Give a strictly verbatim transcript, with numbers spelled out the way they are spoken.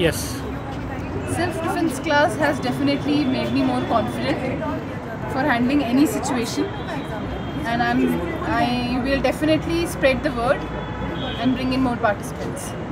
Yes. Self-defense class has definitely made me more confident for handling any situation, and I'm I will definitely spread the word and bring in more participants.